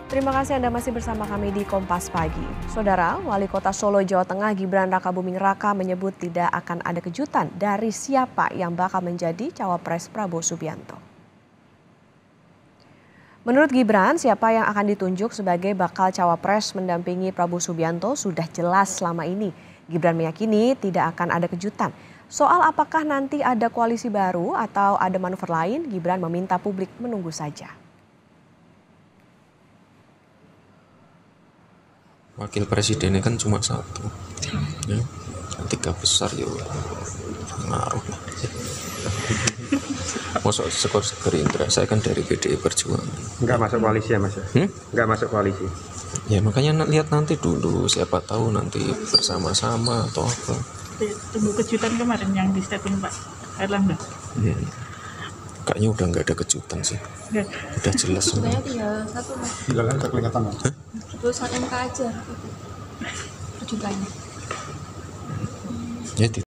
Terima kasih Anda masih bersama kami di Kompas Pagi. Saudara, Wali Kota Solo, Jawa Tengah Gibran Rakabuming Raka menyebut tidak akan ada kejutan dari siapa yang bakal menjadi cawapres Prabowo Subianto. Menurut Gibran, siapa yang akan ditunjuk sebagai bakal cawapres mendampingi Prabowo Subianto sudah jelas selama ini. Gibran meyakini tidak akan ada kejutan. Soal apakah nanti ada koalisi baru atau ada manuver lain, Gibran meminta publik menunggu saja. Wakil presidennya kan cuma satu, ya. Tiga besar ya ngaruh lah. Masuk skor Gerindra, saya kan dari PDI Perjuangan. Enggak masuk koalisi ya Mas? Enggak masuk koalisi. Ya makanya lihat nanti dulu, siapa tahu nanti bersama-sama atau apa. Tunggu kejutan kemarin yang di statement Pak Erlangga. Ya. Kayaknya udah nggak ada kejutan sih. Nggak. Udah jelas semua. Sebenarnya tinggal satu Mas. Tinggal ada kelihatan Mas. Putusan MK aja kejutannya. Ya